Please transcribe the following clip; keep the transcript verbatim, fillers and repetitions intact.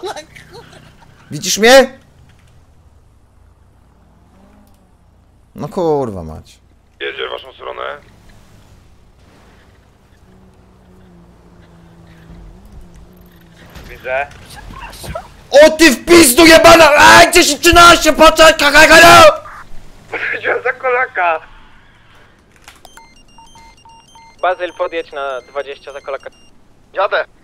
Widzisz mnie? No kurwa mać. Jedzie w waszą stronę. Widzę. O ty w pizdu jebana! Ej, dziesięć trzynaście, poczekaj, halo! Chodziłem za kolaka. Bazyl, podjedź na dwadzieścia za kolaka. Jadę.